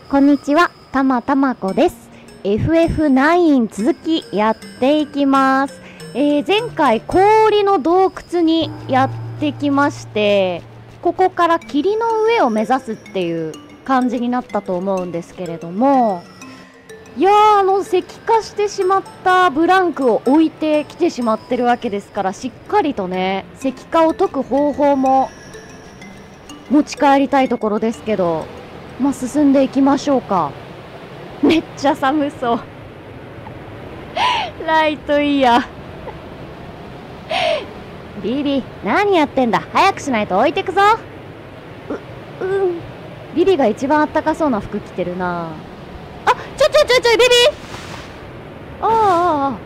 こんにちは、たまこです。FF9 続きやっていきます。前回氷の洞窟にやってきまして、ここから霧の上を目指すっていう感じになったと思うんですけれども、いやー、石化してしまったブランクを置いてきてしまってるわけですから、しっかりとね、石化を解く方法も持ち帰りたいところですけど、まあ、進んでいきましょうか。めっちゃ寒そう。ライトいいや。ビビ、何やってんだ。早くしないと置いてくぞ。ビビが一番あったかそうな服着てるな。あ、ちょい、ビビああ。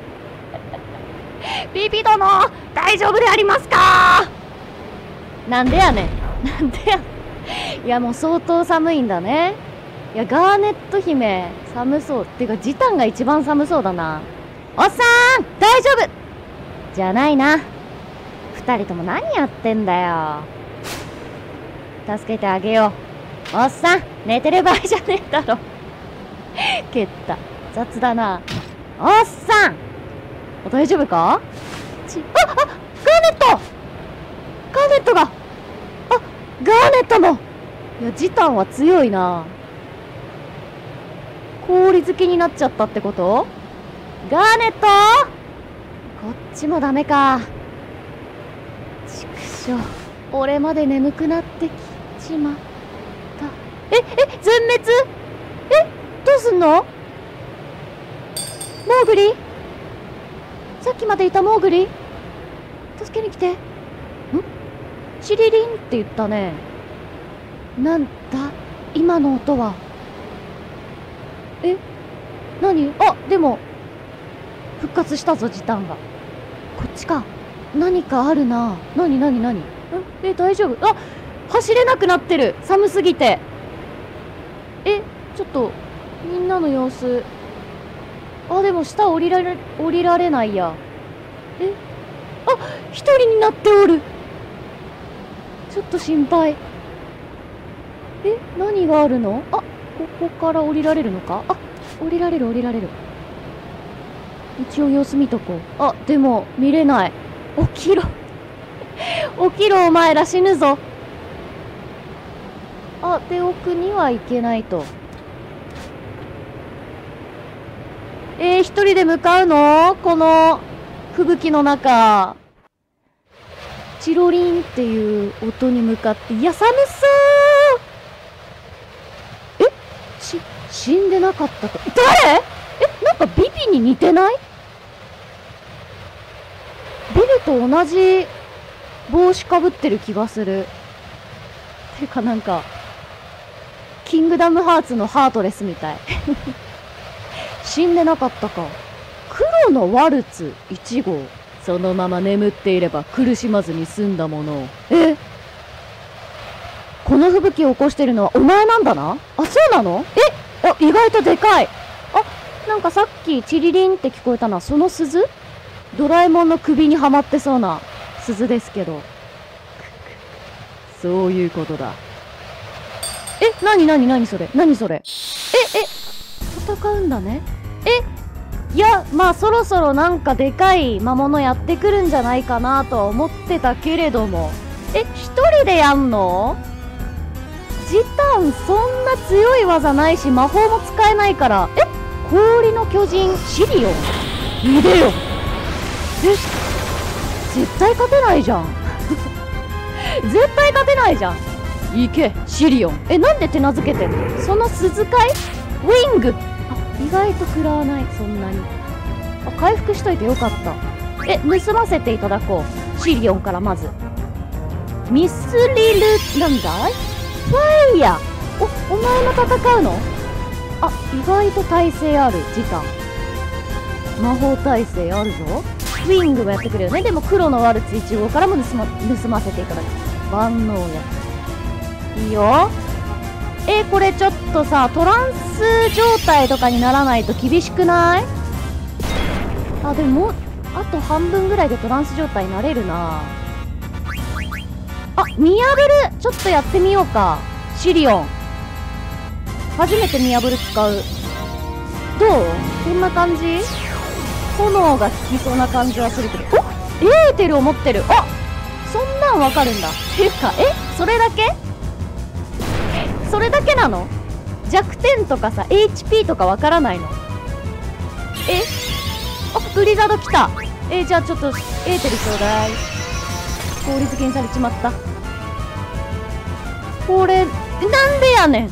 ビビ殿、大丈夫でありますか？なんでやねん。いや、もう相当寒いんだね。いや、ガーネット姫、寒そう。てか、ジタンが一番寒そうだな。おっさん大丈夫じゃないな。二人とも何やってんだよ。助けてあげよう。おっさん寝てる場合じゃねえだろ。蹴った。雑だな。おっさん大丈夫か？ガーネットがガーネットもいや、ジタンは強いな。氷好きになっちゃったってこと？ガーネットこっちもダメか。ちくしょう。俺まで眠くなってきちまった。全滅？どうすんの？モーグリ？さっきまでいたモーグリ？助けに来て。チリリンって言ったね。なんだ今の音は。何？でも復活したぞ、ジタンが。こっちか。何かあるな。何？大丈夫？走れなくなってる。寒すぎて。ちょっとみんなの様子。でも下降りられないや。一人になっておる。ちょっと心配。何があるの？ここから降りられるのか？降りられる。一応様子見とこう。でも見れない。起きろお前ら、死ぬぞ。で、奥には行けないと。一人で向かうの？この吹雪の中。チロリンっていう音に向かって、いや、寒そう。死んでなかったか。誰？なんかビビに似てない？ビビと同じ帽子かぶってる気がする。てかなんか、キングダムハーツのハートレスみたい。死んでなかったか。黒のワルツ1号。そのまま眠っていれば苦しまずに済んだものを。この吹雪を起こしてるのはお前なんだな。そうなの？意外とでかい。なんかさっきチリリンって聞こえたのはその鈴？ドラえもんの首にはまってそうな鈴ですけど。そういうことだ。何それ？戦うんだね。いや、まあそろそろなんかでかい魔物やってくるんじゃないかなとは思ってたけれども。一人でやんの？ジタンそんな強い技ないし魔法も使えないから。氷の巨人シリオンいでよ。絶対勝てないじゃん。行けシリオン。なんで手なずけてんの？その鈴飼い？ウィング。意外と食らわない。そんなに。回復しといてよかった。盗ませていただこう。シリオンからまずミスリル、なんだい？ファイヤー。お前も戦うの？意外と耐性ある。ジタン魔法耐性あるぞ。ウィングもやってくるよね。でも黒のワルツ1号からも盗ませていただく。万能や。いいよ。これちょっとさ、トランス状態とかにならないと厳しくない？でもあと半分ぐらいでトランス状態になれるな。見破る。ちょっとやってみようか。シリオン初めて見破る使う。どう？こんな感じ？炎が効きそうな感じはするけど。お！エーテルを持ってる。あ！そんなんわかるんだ。っていうか、それだけ？それだけなの？弱点とかさ、HP とかわからないの？あ、ブリザード来た。じゃあちょっと、エーテルちょうだい。氷漬けにされちまった。これ、なんでやねん。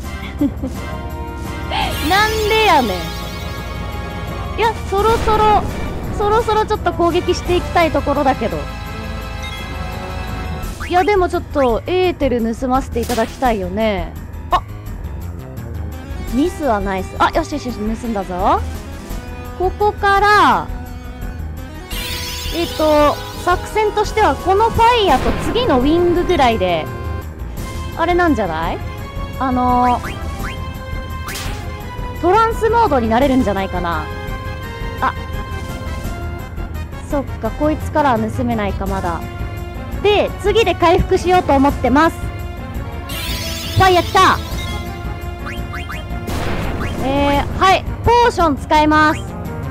なんでやねん。いや、そろそろちょっと攻撃していきたいところだけど。いや、でもちょっと、エーテル盗ませていただきたいよね。あ、ミスはナイス。あ、よしよしよし、盗んだぞ。ここから、作戦としては、このファイヤーと次のウィングぐらいで、あれなんじゃない？トランスモードになれるんじゃないかな。あ、そっか、こいつからは盗めないか、まだ。で、次で回復しようと思ってます。ファイヤー来た。はい、ポーション使えます。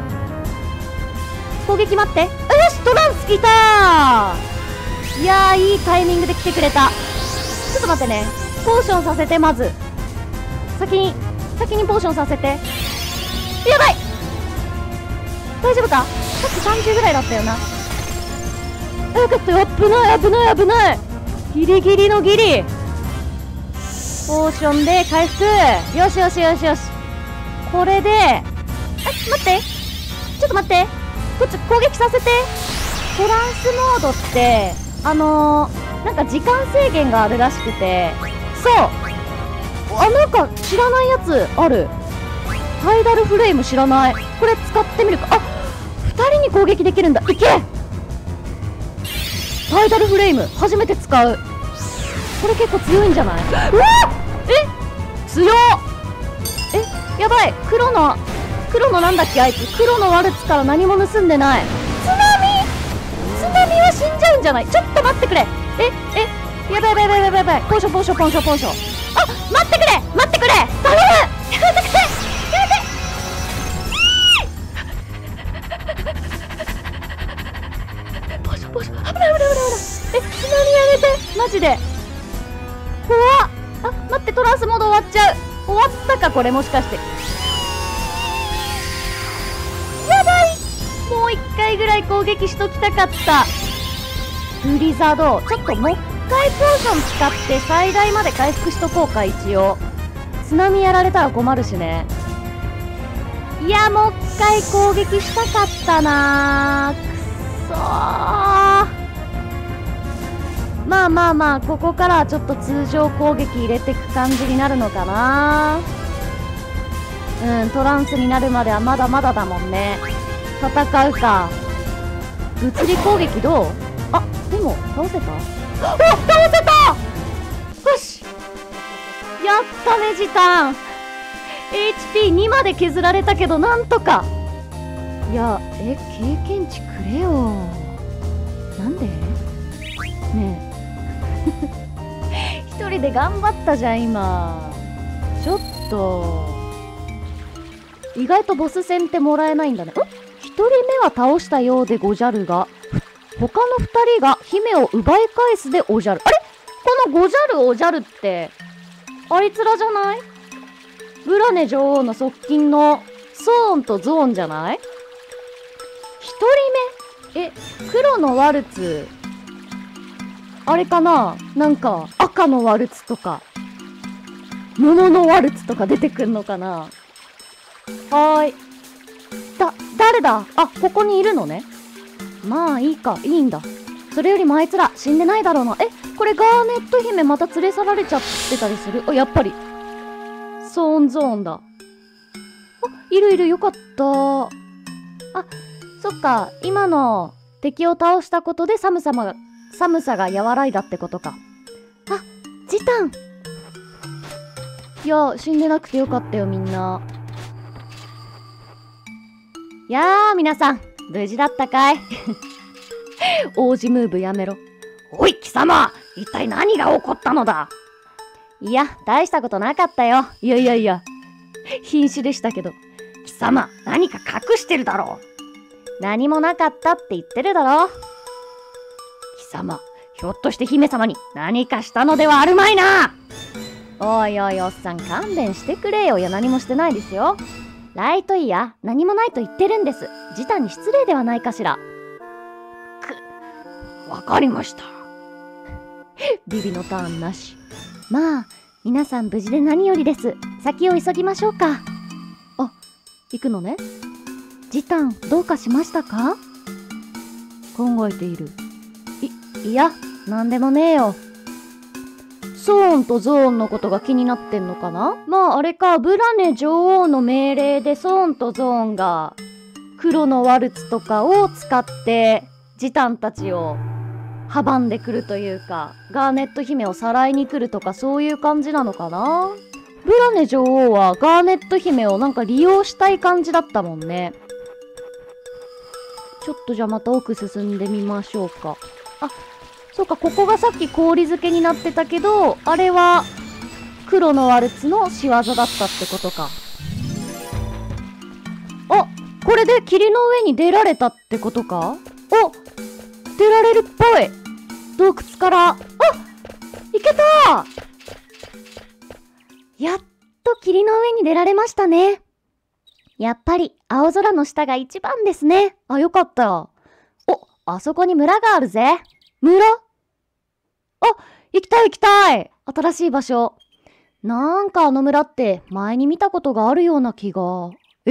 攻撃待って。よし、トランス来たー。いやー、いいタイミングで来てくれた。ちょっと待ってね。ポーションさせて、まず。先にポーションさせて。やばい！大丈夫か？さっき30ぐらいだったよな。よかったよ。危ない。ギリギリのギリ。ポーションで回復。よし。これで、待って。ちょっと待って。こっち攻撃させて。トランスモードって、なんか時間制限があるらしくて、そう。なんか知らないやつある。タイダルフレーム知らない。これ使ってみるか。あ、2人に攻撃できるんだ。いけ！タイダルフレーム初めて使う。これ結構強いんじゃない？うわ！強っ！やばい。黒のなんだっけ、あいつ。黒のワルツから何も盗んでない。津波は死んじゃうんじゃない？ちょっと待ってくれ。やばい。ポーション。あ、待ってくれ頼む！やめてくれ！ポーション。危ない。津波やめて！マジで。怖っ！あ、待って、トランスモード終わっちゃう。終わったか、これもしかして。やばい！もう一回ぐらい攻撃しときたかった。ブリザード、ちょっともう一回ポーション使って最大まで回復しとこうか、一応。津波やられたら困るしね。いや、もう一回攻撃したかったなー。くそー。まあ、ここからはちょっと通常攻撃入れていく感じになるのかな。トランスになるまではまだまだだもんね。戦うか。物理攻撃どう？あ、でも、倒せた？お！倒せた！よし！やったね、時短。HP2 まで削られたけど、なんとか。いや、経験値くれよ。なんで？ねえ。一人で頑張ったじゃん、今。ちょっと。意外とボス戦ってもらえないんだね。一人目は倒したようでごじゃるが、他の二人が姫を奪い返すでおじゃる。あれ？このごじゃるおじゃるって、あいつらじゃない？ブラネ女王の側近のソーンとゾーンじゃない？一人目？黒のワルツ。あれかな？なんか、赤のワルツとか、桃のワルツとか出てくんのかな？はーい。誰だ？あ、ここにいるのね。まあいいか、いいんだ。それよりもあいつら死んでないだろうな。これガーネット姫また連れ去られちゃってたりする？やっぱり。ソーンゾーンだ。いる、よかった。あ、そっか、今の敵を倒したことで寒さが和らいだってことか。あ、ジタン！いや、死んでなくてよかったよ、みんな。いやー、皆さん、無事だったかい？王子ムーブやめろ。おい、貴様！一体何が起こったのだ？いや、大したことなかったよ。いや、 瀕死でしたけど。 貴様、何か隠してるだろう。何もなかったって言ってるだろ。 貴様、ひょっとして姫様に何かしたのではあるまいな。 おいおい、おっさん勘弁してくれよ。いや、何もしてないですよ。ライトイヤー、何もないと言ってるんです。ジタンに失礼ではないかしら。 わかりました。 ビビのターンなし。まあ、皆さん無事で何よりです。先を急ぎましょうか。あ、行くのね。ジタン、どうかしましたか？考えている。いや、なんでもねえよ。ソーンとゾーンのことが気になってんのかな？まあ、あれか、ブラネ女王の命令でソーンとゾーンが黒のワルツとかを使ってジタンたちを阻んでくるというか、ガーネット姫をさらいに来るとか、そういう感じなのかな。ブラネ女王はガーネット姫をなんか利用したい感じだったもんね。ちょっとじゃあまた奥進んでみましょうか。あ、そうか、ここがさっき氷漬けになってたけど、あれは黒のワルツの仕業だったってことか。あ、これで霧の上に出られたってことか？お、出られるっぽい。洞窟から。あ、いけた！やっと霧の上に出られましたね。やっぱり青空の下が一番ですね。あ、よかった。お、あそこに村があるぜ。村？あ、行きたい行きたい。新しい場所。なんかあの村って前に見たことがあるような気が。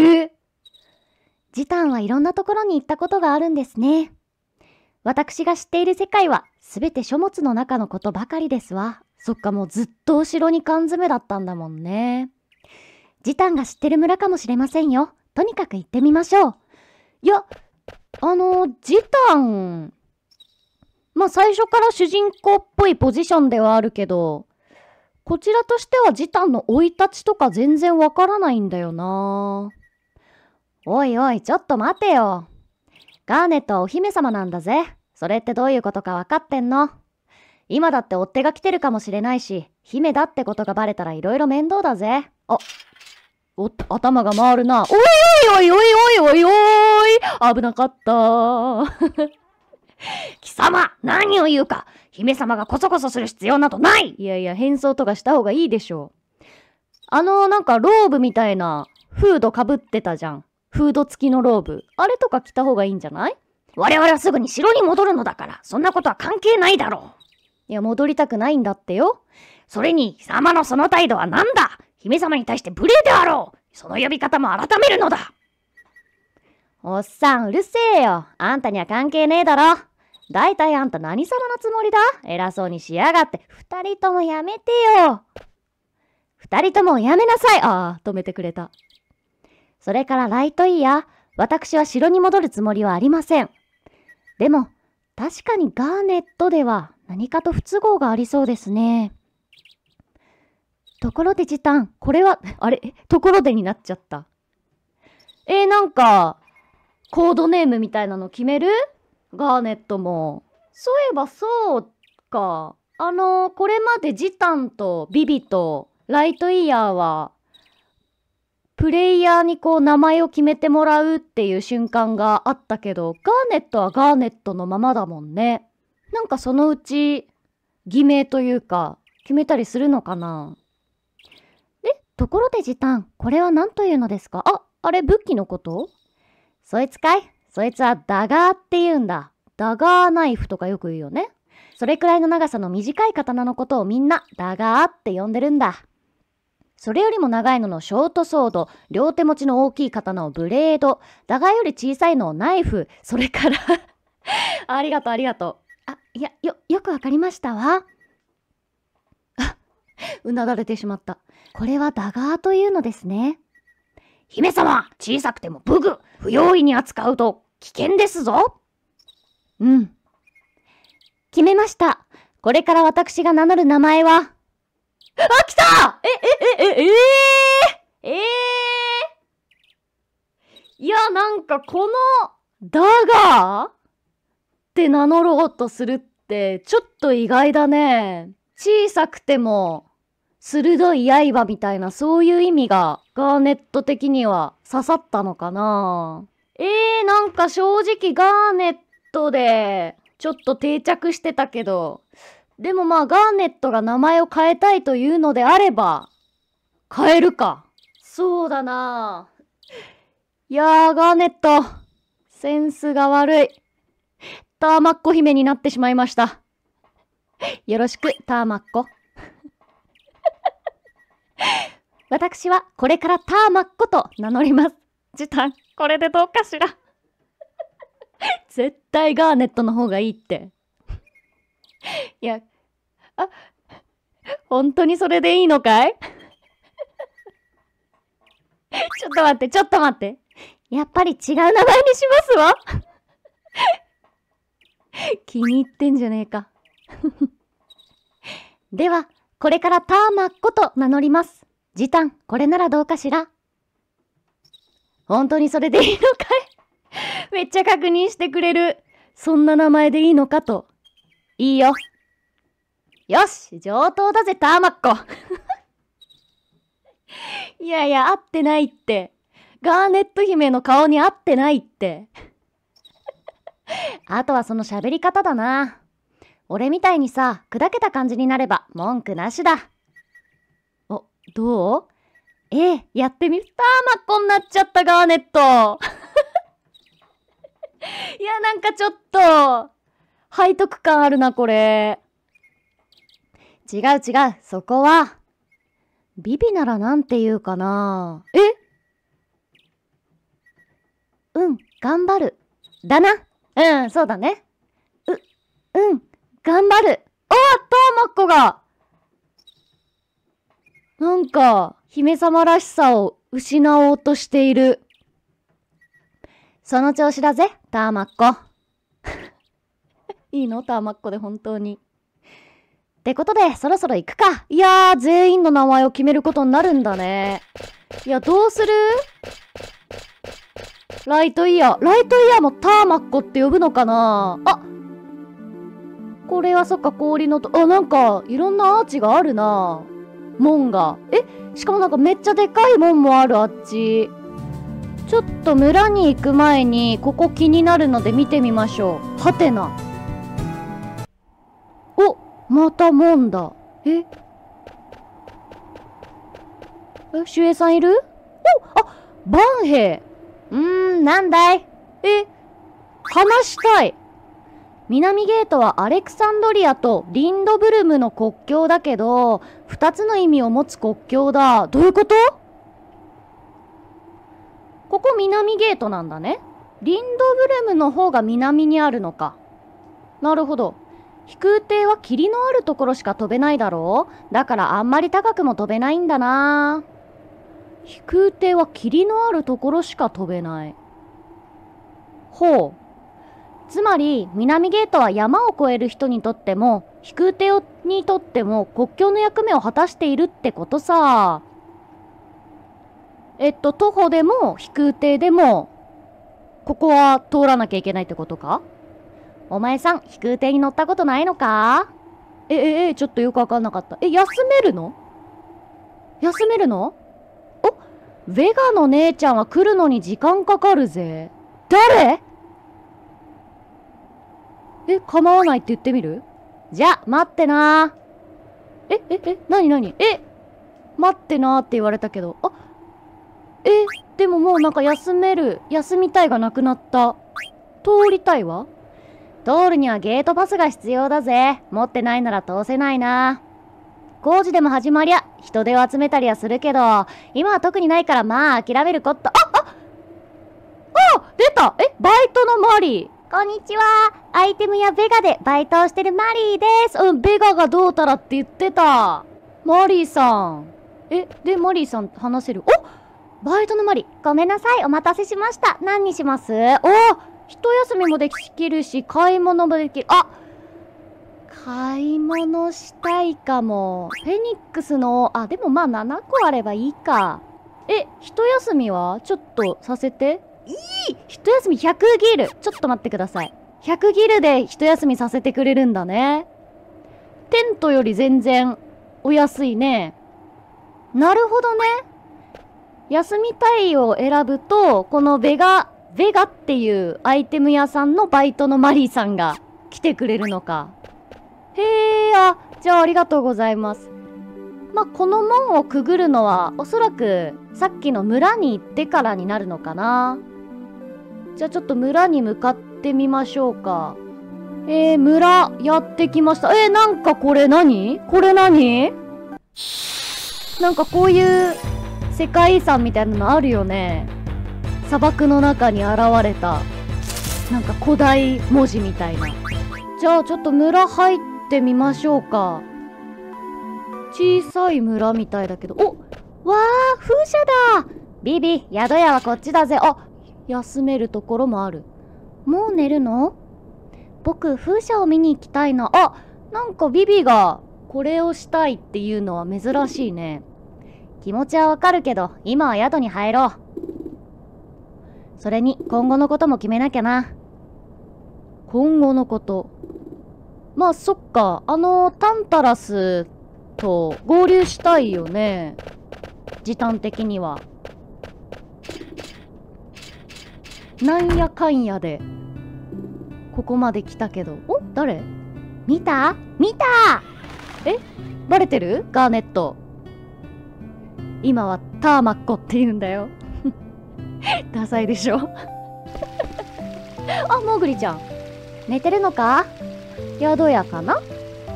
ジタンはいろんなところに行ったことがあるんですね。私が知っている世界はすべて書物の中のことばかりですわ。そっか、もうずっと後ろに缶詰だったんだもんね。ジタンが知ってる村かもしれませんよ。とにかく行ってみましょう。いや、ジタン、まあ最初から主人公っぽいポジションではあるけど、こちらとしてはジタンの生い立ちとか全然わからないんだよな。おいおい、ちょっと待てよ。ガーネットはお姫様なんだぜ。それってどういうことかわかってんの？今だって追っ手が来てるかもしれないし、姫だってことがバレたらいろいろ面倒だぜ。あ、頭が回るな。おいおいおいおいおいおい、危なかった。 貴様、何を言うか。姫様がコソコソする必要などない。 いやいや、変装とかした方がいいでしょう。なんかローブみたいなフードかぶってたじゃん。フード付きのローブ。あれとか着た方がいいんじゃない？ 我々はすぐに城に戻るのだから、そんなことは関係ないだろう。 いや、戻りたくないんだってよ。 それに、貴様のその態度は何だ？姫様に対して無礼であろう。その呼び方も改めるのだ。 おっさん、うるせえよ。あんたには関係ねえだろ。だいたいあんた何様のつもりだ？偉そうにしやがって。二人ともやめてよ。二人ともやめなさい。ああ、止めてくれた。それからライトイヤー、私は城に戻るつもりはありません。でも、確かにガーネットでは何かと不都合がありそうですね。ところでジタン、これは、あれ、ところでになっちゃった。なんか、コードネームみたいなの決める？ガーネットも。そういえばそうか。これまでジタンとビビとライトイヤーは、プレイヤーにこう名前を決めてもらうっていう瞬間があったけど、ガーネットはガーネットのままだもんね。なんかそのうち、偽名というか、決めたりするのかな？ところでジタン、これは何というのですか？あ、あれ武器のこと？そいつかい？そいつはダガーって言うんだ。ダガーナイフとかよく言うよね。それくらいの長さの短い刀のことをみんなダガーって呼んでるんだ。それよりも長いののショートソード、両手持ちの大きい刀をブレード、ダガーより小さいのをナイフ、それからありがとうありがとう。あ、いや、よくわかりましたわ。うなだれてしまった。これはダガーというのですね。 姫様、小さくても武具、不用意に扱うと危険ですぞ。 うん。決めました。これから私が名乗る名前は、あ、来た！いや、なんかこの、ダガーって名乗ろうとするって、ちょっと意外だね。小さくても、 鋭い刃みたいな、そういう意味がガーネット的には刺さったのかな。なんか正直ガーネットでちょっと定着してたけど、でもまあガーネットが名前を変えたいというのであれば変えるか。そうだな。いやー、ガーネットセンスが悪い。ターマッコ姫になってしまいました。よろしく、ターマッコ。私はこれからターマッコと名乗ります。ジタン、これでどうかしら。絶対ガーネットの方がいいって。いや、本当にそれでいいのかい？ちょっと待って、ちょっと待って。やっぱり違う名前にしますわ。気に入ってんじゃねえか。では、これからターマッコと名乗ります。ジタン、これならどうかしら？本当にそれでいいのかい？めっちゃ確認してくれる。そんな名前でいいのかと。いいよ。よし、上等だぜ、ターマッコ。いやいや、合ってないって。ガーネット姫の顔に合ってないって。あとはその喋り方だな。俺みたいにさ、砕けた感じになれば文句なしだ。お、どう？やってみる。ターマッコになっちゃったガーネット。いや、なんかちょっと、背徳感あるな、これ。違う違う、そこは。ビビならなんて言うかな。頑張る。だな。そうだね。頑張る。ターマッコが。なんか、姫様らしさを失おうとしている。その調子だぜ、ターマッコ。いいの？ターマッコで本当に。ってことで、そろそろ行くか。いやー、全員の名前を決めることになるんだね。いや、どうする？ライトイヤーもターマッコって呼ぶのかな？これはそっか、氷のなんか、いろんなアーチがあるな。門が。しかもなんかめっちゃでかい門もある、あっち。ちょっと村に行く前に、ここ気になるので見てみましょう。はてな。また門だ。守衛さんいる？バンヘイ。なんだい？話したい。南ゲートはアレクサンドリアとリンドブルムの国境だけど、二つの意味を持つ国境だ。どういうこと？ここ南ゲートなんだね。リンドブルムの方が南にあるのか。なるほど。飛空艇は霧のあるところしか飛べないだろう？だからあんまり高くも飛べないんだな。飛空艇は霧のあるところしか飛べない。ほう。つまり、南ゲートは山を越える人にとっても、飛空艇にとっても国境の役目を果たしているってことさ。徒歩でも飛空艇でも、ここは通らなきゃいけないってことか？お前さん、飛空艇に乗ったことないのか？ちょっとよくわかんなかった。休めるの？ベガの姉ちゃんは来るのに時間かかるぜ。誰？構わないって言ってみる？じゃ、待ってなー。なに待ってなーって言われたけど。でももうなんか休みたいがなくなった。通りたいわ。通るにはゲートパスが必要だぜ。持ってないなら通せないな。工事でも始まりゃ、人手を集めたりはするけど、今は特にないからまあ諦めること。出た！バイトのマリー。こんにちは。アイテムやベガでバイトをしてるマリーです。ベガがどうたらって言ってた。マリーさん。で、マリーさん話せる？バイトのマリー。ごめんなさい。お待たせしました。何にします？一休みもできるし、買い物もできる。買い物したいかも。フェニックスの、でもまあ7個あればいいか。一休みはちょっとさせて。一休み100ギル。ちょっと待ってください。100ギルで一休みさせてくれるんだね。テントより全然お安いね。 なるほどね。休みたいを選ぶと、このベガっていうアイテム屋さんのバイトのマリーさんが来てくれるのか。へえ、じゃあありがとうございます。まあ、この門をくぐるのは、おそらくさっきの村に行ってからになるのかな。じゃあちょっと村に向かってみましょうか。村やってきました。なんかこれ何？これ何？なんかこういう世界遺産みたいなのあるよね。砂漠の中に現れたなんか古代文字みたいな。じゃあちょっと村入ってみましょうか。小さい村みたいだけど、わー、風車だ。ビビ、宿屋はこっちだぜ。休めるところもある。もう寝るの？僕、風車を見に行きたいな。なんかビビがこれをしたいっていうのは珍しいね。気持ちはわかるけど、今は宿に入ろう。それに、今後のことも決めなきゃな。今後のこと。まあ、そっか。タンタラスと合流したいよね。時短的には。なんやかんやで、ここまで来たけど。誰？見た？バレてる？ガーネット。今はターマッコって言うんだよ。ダサいでしょ。モーグリちゃん。寝てるのか？宿屋かな？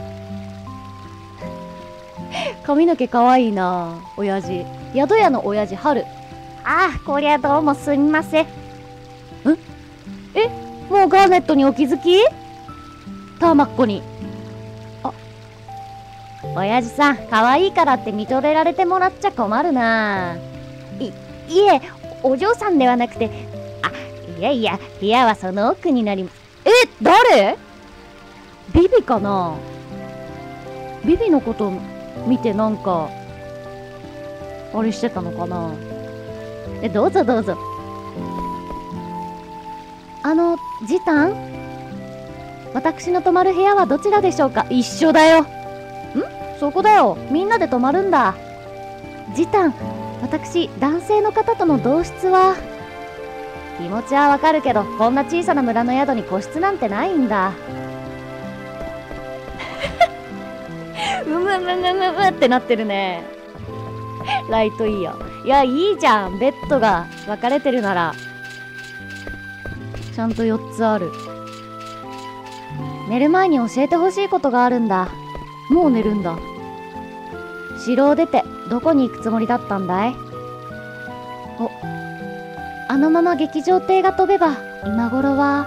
髪の毛かわいいな、親父。宿屋の親父、春。 こりゃどうもすみません。 もうガーネットにお気づき？ターマッコに。 親父さん、可愛いからって認められてもらっちゃ困るな。いえ、お嬢さんではなくて、いや、部屋はその奥になります。 誰？ビビかな？ビビのこと見てなんか、あれしてたのかな？ どうぞどうぞ。 ジタン？私の泊まる部屋はどちらでしょうか？一緒だよ。そこだよ。みんなで泊まるんだ。ジタン、私、男性の方との同室は。気持ちはわかるけど、こんな小さな村の宿に個室なんてないんだ。ってなってるね。ライトいいよ。いや、いいじゃん。ベッドが分かれてるなら。ちゃんと4つある。寝る前に教えてほしいことがあるんだ。もう寝るんだ。城を出てどこに行くつもりだったんだい？あのまま劇場艇が飛べば今頃は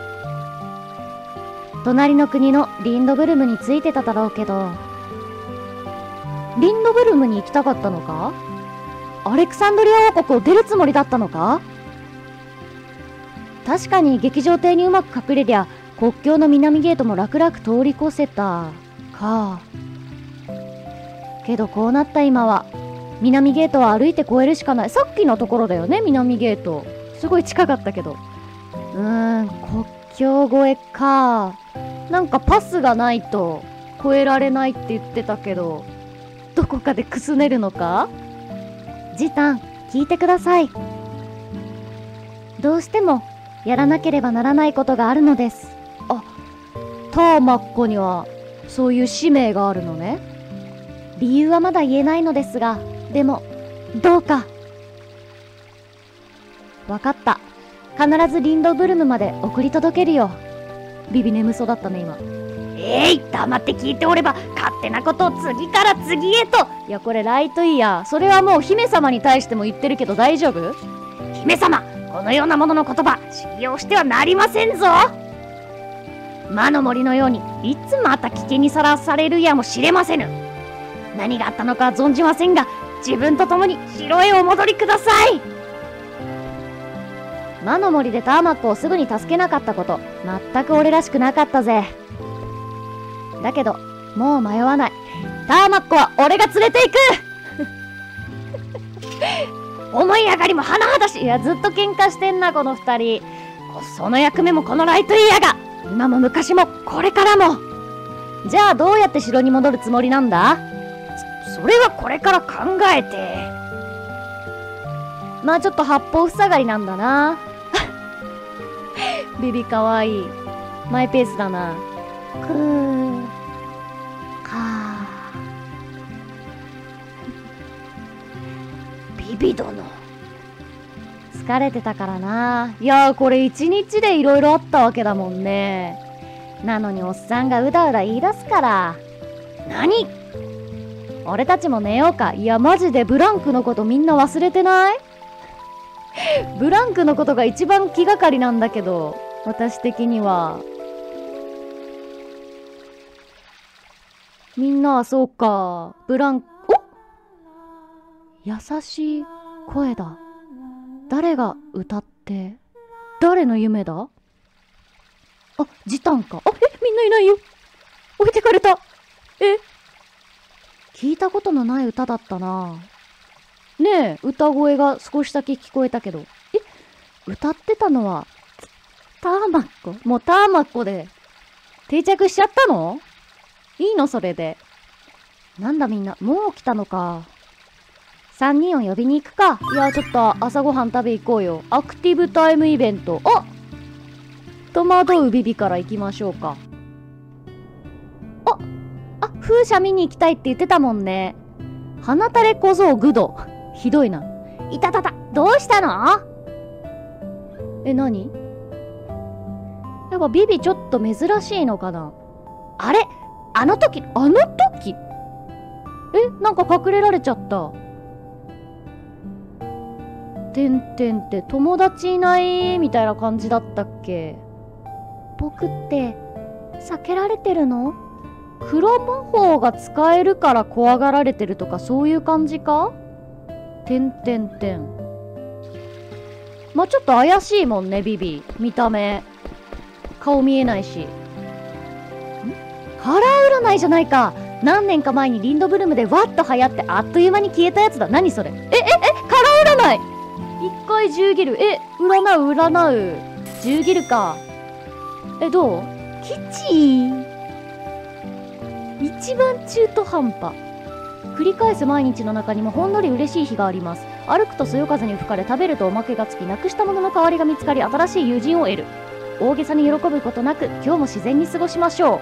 隣の国のリンドブルムについてただろうけど。リンドブルムに行きたかったのか？アレクサンドリア王国を出るつもりだったのか？確かに劇場艇にうまく隠れりゃ国境の南ゲートも楽々通り越せたか。けどこうなった今は南ゲートは歩いて越えるしかない。さっきのところだよね、南ゲート。すごい近かったけど。国境越えか。なんかパスがないと越えられないって言ってたけど、どこかでくすねるのか？ジタン、聞いてください。どうしてもやらなければならないことがあるのです。ターマッコにはそういう使命があるのね。理由はまだ言えないのですが、でもどうか。わかった。必ずリンドブルムまで送り届けるよ。ビビ眠そうだったね今。 黙って聞いておれば勝手なことを次から次へと。 いや、これライトイヤー。それはもう姫様に対しても言ってるけど大丈夫？ 姫様、このようなものの言葉信用してはなりませんぞ。魔の森のようにいつまた危険にさらされるやもしれませぬ。何があったのか存じませんが、自分と共に城へお戻りください。 魔の森でターマックをすぐに助けなかったこと、全く俺らしくなかったぜ。だけどもう迷わない。ターマックは俺が連れて行く。 思い上がりも甚だしい。 いや、ずっと喧嘩してんなこの二人。 その役目もこのライトイヤーが今も昔もこれからも。 じゃあどうやって城に戻るつもりなんだ？ それはこれから考えて。 まあちょっと八方塞がりなんだな。ビビかわいい。マイペースだな。 くーかー。ビビ殿。 疲れてたからな。いやー、これ一日でいろいろあったわけだもんね。なのにおっさんがうだうだ言い出すから。 何？ 俺たちも寝ようか。いや、マジでブランクのことみんな忘れてない？ブランクのことが一番気がかりなんだけど、私的には。みんなはそうか。ブランク、優しい声だ。誰が歌って、誰の夢だ？あ、ジタンか。みんないないよ。置いてかれた。聞いたことのない歌だったな。ねえ、歌声が少しだけ聞こえたけど。歌ってたのは、ターマッコ？もうターマッコで定着しちゃったの？いいのそれで。なんだみんな、もう来たのか。3人を呼びに行くか。いや、ちょっと朝ごはん食べ行こうよ。アクティブタイムイベント。戸惑うビビから行きましょうか。風車見に行きたいって言ってたもんね。鼻垂れ小僧グド。ひどいな。 いたたた、どうしたの？ 何？やっぱビビちょっと珍しいのかな。 あれ？あの時なんか隠れられちゃった。てんてんって友達いないみたいな感じだったっけ？僕って避けられてるの？黒魔法が使えるから怖がられてるとかそういう感じか？てんてんてん。まあちょっと怪しいもんね、ビビ。見た目。顔見えないし。カラー占いじゃないか。何年か前にリンドブルムでわっと流行ってあっという間に消えたやつだ。何それ？カラー占い！一回10ギル。占う。10ギルか。どう？ キチー。 一番中途半端。繰り返す毎日の中にもほんのり嬉しい日があります。歩くとそよ風に吹かれ、食べるとおまけがつき、なくしたものの代わりが見つかり、新しい友人を得る。大げさに喜ぶことなく今日も自然に過ごしましょ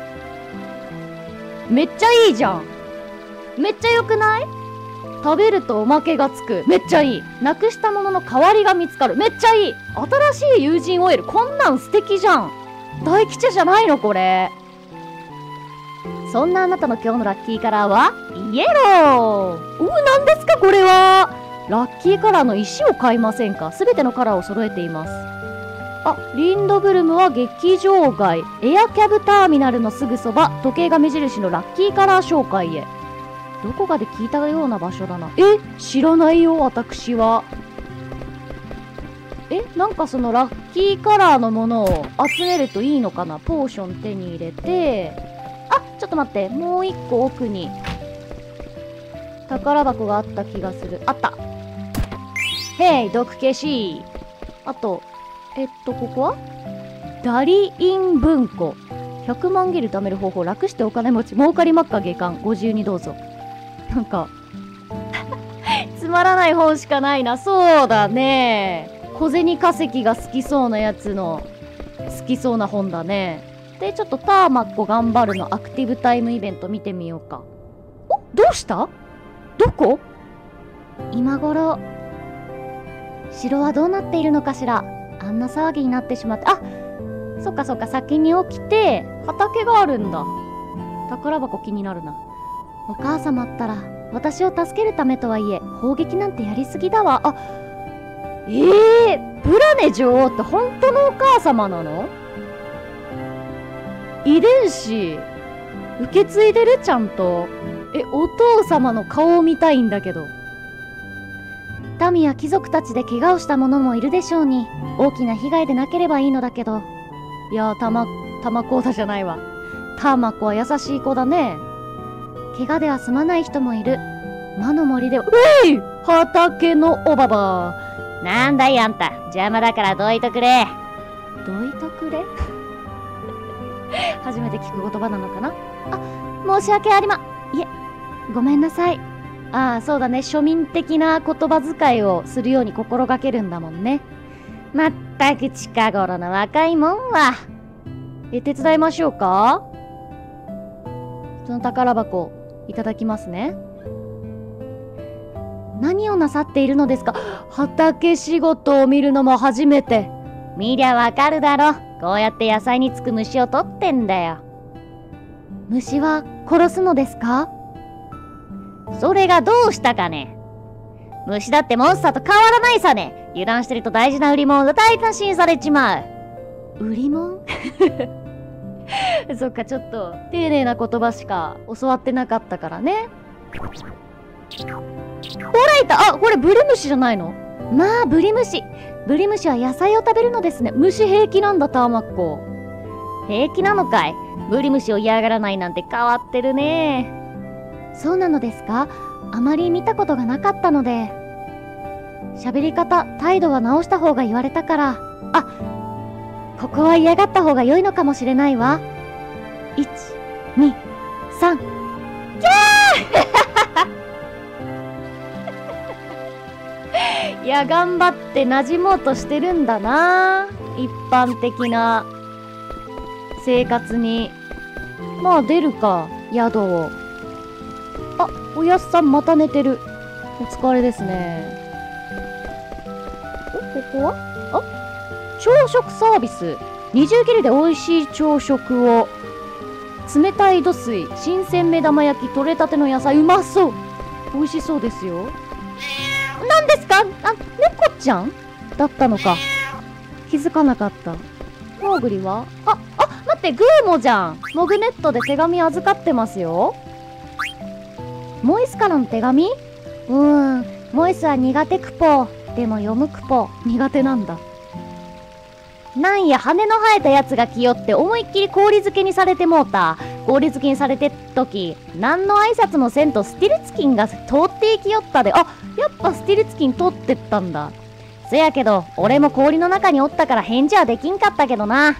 う。めっちゃいいじゃん。めっちゃ良くない？食べるとおまけがつく。めっちゃいい。なくしたものの代わりが見つかる。めっちゃいい。新しい友人を得る。こんなん素敵じゃん。大吉じゃないのこれ。そんなあなたの今日のラッキーカラーはイエロー。何ですかこれは。ラッキーカラーの石を買いませんか？すべてのカラーを揃えています。リンドブルムは劇場街。エアキャブターミナルのすぐそば、時計が目印のラッキーカラー紹介へ。どこかで聞いたような場所だな。知らないよ、私は。なんかそのラッキーカラーのものを集めるといいのかな？ポーション手に入れて、ちょっと待って、もう一個奥に宝箱があった気がする。あった。へい、毒消し。あと、ここはダリイン文庫。100万ギル貯める方法、楽してお金持ち、儲かりまっか下巻、52どうぞ。なんか、つまらない本しかないな。そうだね。小銭化石が好きそうなやつの、好きそうな本だね。で、ちょっとターマッコ頑張るのアクティブタイムイベント見てみようか。どうした？どこ？今頃、城はどうなっているのかしら。あんな騒ぎになってしまって。そっかそっか、先に起きて、畑があるんだ。宝箱気になるな。お母様ったら、私を助けるためとはいえ、砲撃なんてやりすぎだわ。ブラネ女王って本当のお母様なの？遺伝子受け継いでる？ちゃんと。お父様の顔を見たいんだけど。民や貴族たちで怪我をした者もいるでしょうに、大きな被害でなければいいのだけど。いやー、玉子だじゃないわ。ターマコは優しい子だね。怪我では済まない人もいる。魔の森では、畑のおばば。 なんだいあんた、邪魔だからどいとくれ。 どいとくれ初めて聞く言葉なのかな。申し訳ありま。いえ、 ごめんなさい。ああ、そうだね。庶民的な言葉遣いをするように心がけるんだもんね。 まったく近頃の若いもんは。 手伝いましょうか？その宝箱、いただきますね。何をなさっているのですか？畑仕事を見るのも初めて。 見りゃわかるだろ。こうやって野菜につく虫を取ってんだよ。 虫は殺すのですか？ それがどうしたかね。虫だってモンスターと変わらないさね。油断してると大事な売り物が大感心されちまう。 売り物そっか、ちょっと丁寧な言葉しか教わってなかったからね。ほらいた。あ、これブリムシじゃないの？まあ、ブリムシは野菜を食べるのですね。虫平気なんだ、ターマッコ。 平気なのかい？ブリムシを嫌がらないなんて変わってるね。 そうなのですか？あまり見たことがなかったので。喋り方、態度は直した方が言われたから。あ、ここは嫌がった方が良いのかもしれないわ。1、2、3。キャーいや、頑張って馴染もうとしてるんだな。一般的な生活に。まあ出るか、宿を。あ、おやすさんまた寝てる。お疲れですね。ここは朝食サービス。20切りで美味しい朝食を。冷たい土水、新鮮目玉焼き、取れたての野菜。うまそう。美味しそうですよ。何ですか？あ、猫ちゃんだったのか。気づかなかった。モーグリは？待って、グーモじゃん。モグネットで手紙預かってますよ。モイスからの手紙？モイスは苦手クポ。でも読むクポ。苦手なんだ。なんや、羽の生えたやつが来よって思いっきり氷漬けにされてもうた。氷漬けにされてっ時、何の挨拶もせんとスティルツキンが通っていきよったで。あ、やっぱスティルツキン通ってったんだ。そやけど、俺も氷の中におったから返事はできんかったけどな。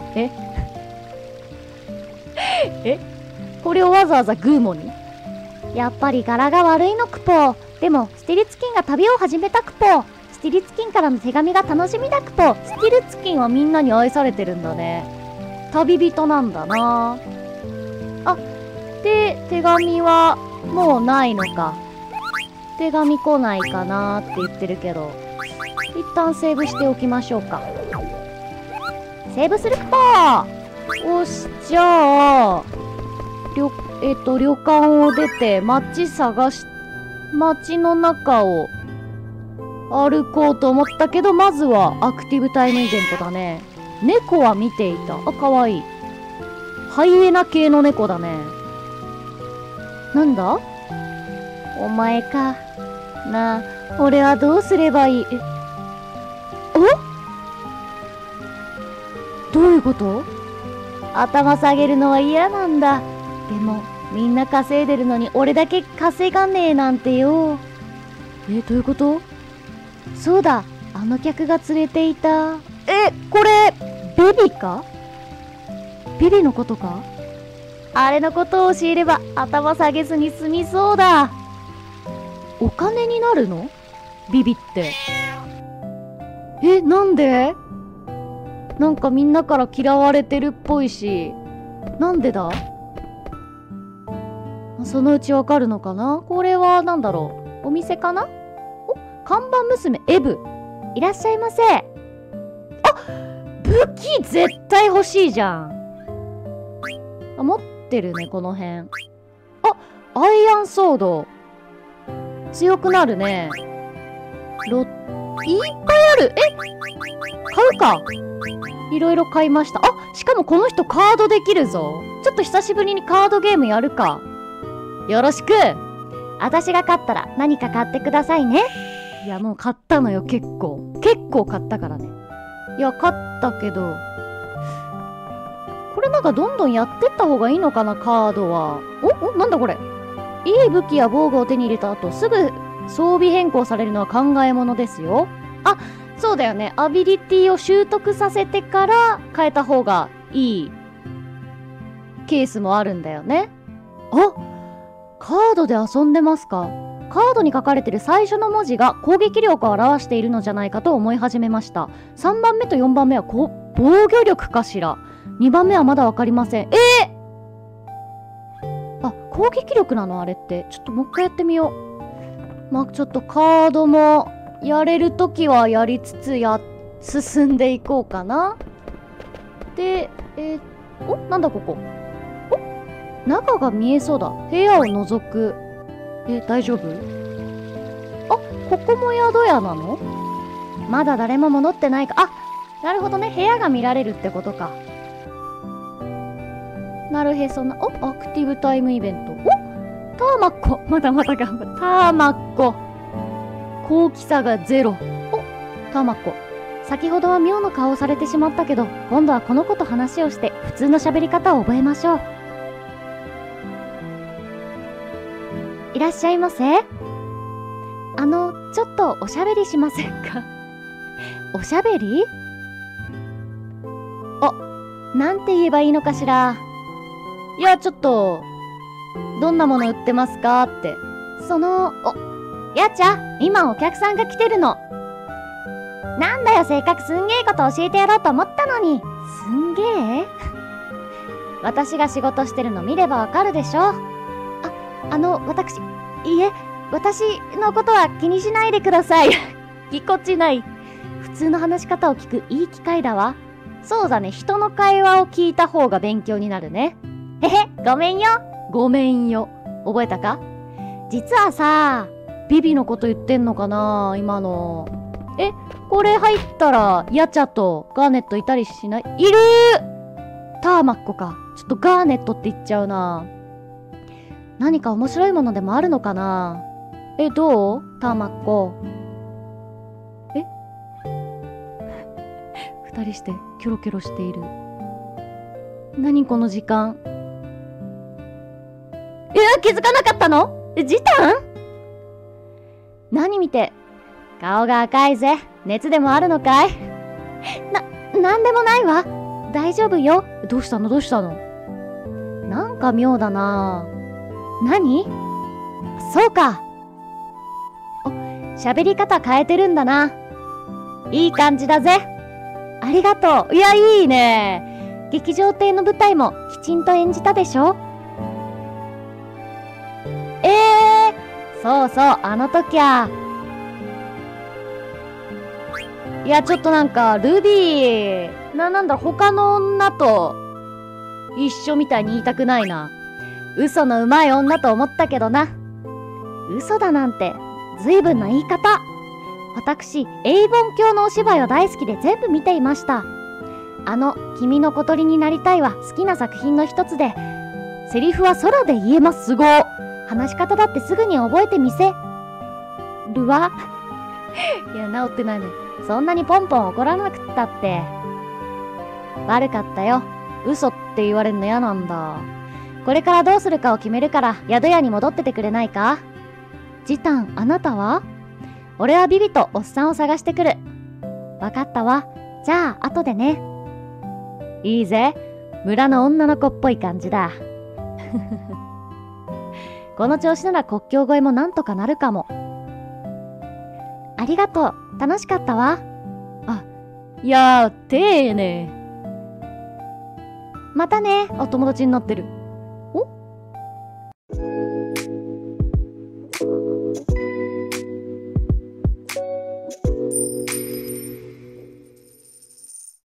これをわざわざグーモに？やっぱり柄が悪いのクポ。でも、スティルツキンが旅を始めたクポ。スティルツキンからの手紙が楽しみだクポ。スティルツキンはみんなに愛されてるんだね。旅人なんだな。あ、で、手紙はもうないのか。手紙来ないかなって言ってるけど、一旦セーブしておきましょうか。セーブするか。よし、じゃあ、旅館を出て街の中を歩こうと思ったけど、まずはアクティブタイムイベントだね。猫は見ていた。あ、かわいい。ハイエナ系の猫だね。なんだ？お前か。なあ、俺はどうすればいい？どういうこと？頭下げるのは嫌なんだ。でも、みんな稼いでるのに俺だけ稼がねえなんてよ。どういうこと？そうだ、あの客が連れていた。これ、ベビか？ベビのことか？あれのことを教えれば頭下げずに済みそうだ。お金になるの？ビビって。なんで？なんかみんなから嫌われてるっぽいし。なんでだ？そのうちわかるのかな？これはなんだろう？お店かな？看板娘エブ。いらっしゃいませ。あ、武器絶対欲しいじゃん。持ってるね、この辺。アイアンソード。強くなるね。いっぱいある。買うか。いろいろ買いました。しかもこの人カードできるぞ。ちょっと久しぶりにカードゲームやるか。よろしく。私が勝ったら何か買ってくださいね。いや、もう買ったのよ、結構買ったからね。いや、買ったけど、これなんかどんどんやってった方がいいのかな、カードは。なんだこれ。いい武器や防具を手に入れた後、すぐ装備変更されるのは考えものですよ。そうだよね。アビリティを習得させてから変えた方がいいケースもあるんだよね。 カードで遊んでますか？カードに書かれてる最初の文字が攻撃力を表しているのじゃないかと思い始めました。3番目と4番目は防御力かしら。2番目はまだわかりません。あ、攻撃力なのあれって。ちょっともう一回やってみよう。まあちょっとカードもやれるときはやりつつ進んでいこうかな。で、なんだここ。中が見えそうだ。部屋を覗く。大丈夫？あ、ここも宿屋なの？まだ誰も戻ってないか。あ、なるほどね。部屋が見られるってことか。なるへそな。アクティブタイムイベント。ターマッコ。まだまだ頑張る。ターマッコ。高貴さが0。ターマッコ。先ほどは妙な顔をされてしまったけど、今度はこの子と話をして普通の喋り方を覚えましょう。いらっしゃいませ。ちょっとおしゃべりしませんか？おしゃべり？なんて言えばいいのかしら。いや、ちょっと、どんなもの売ってますかって。やっちゃ、今お客さんが来てるの。なんだよ、せっかくすんげえこと教えてやろうと思ったのに。すんげえ私が仕事してるの見ればわかるでしょ。私のことは気にしないでください。ぎこちない。普通の話し方を聞くいい機会だわ。そうだね、人の会話を聞いた方が勉強になるね。へへ、ごめんよ。ごめんよ。覚えたか？実はさ、ビビのこと言ってんのかな今の。これ入ったら、ヤチャとガーネットいたりしない？いるー！ターマッコか。ちょっとガーネットって言っちゃうな。何か面白いものでもあるのかな？どう？ターマッコ。二人してキョロキョロしている。何この時間。気づかなかったの？ジタン？何見て。顔が赤いぜ。熱でもあるのかい？なんでもないわ。大丈夫よ。どうしたの？なんか妙だな。何？そうか。喋り方変えてるんだな。いい感じだぜ。ありがとう。いや、いいね。劇場亭の舞台もきちんと演じたでしょ？そうそう、あの時は。いや、ちょっとなんか、ルビー、なんだ、他の女と一緒みたいに言いたくないな。嘘のうまい女と思ったけどな。嘘だなんて、ずいぶんな言い方。私、エイボン教のお芝居は大好きで全部見ていました。君の小鳥になりたいは好きな作品の一つで、セリフは空で言えます。すごい。話し方だってすぐに覚えてみせるわ。いや、治ってないね。そんなにポンポン怒らなくったって。悪かったよ。嘘って言われるの嫌なんだ。これからどうするかを決めるから宿屋に戻っててくれないか？ジタン、あなたは？俺はビビとおっさんを探してくる。わかったわ。じゃあ、後でね。いいぜ。村の女の子っぽい感じだ。この調子なら国境越えもなんとかなるかも。ありがとう。楽しかったわ。丁寧。またね。お友達になってる。